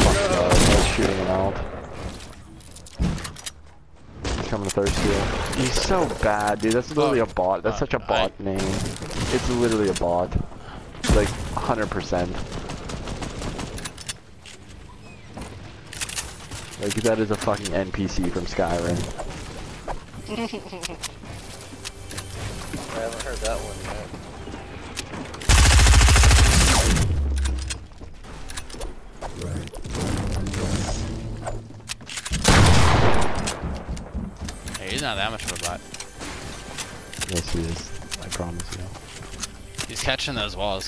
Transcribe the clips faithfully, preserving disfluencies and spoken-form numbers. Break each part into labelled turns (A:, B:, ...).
A: fuck god, that's shooting him out. He's coming to third steal. He's so bad, dude. That's literally
B: oh,
A: a bot. That's
B: uh,
A: such a bot
B: I...
A: name. It's literally a bot. Like, one hundred percent. Like, that is a fucking N P C from Skyrim.
C: I haven't heard that one yet.
B: Hey, he's not that much of a bot.
A: Yes, he is. I promise you.
B: He's catching those walls.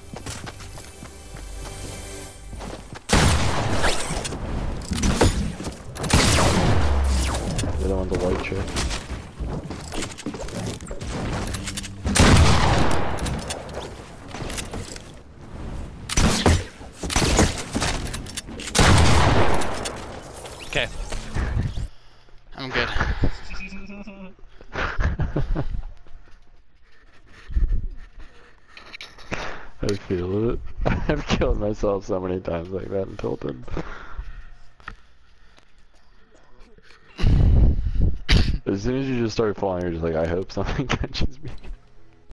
A: The other one's a white chick.
B: Okay. I'm good.
A: I feel it. I've killed myself so many times like that in Tilted. As soon as you just start falling, you're just like, I hope something catches me.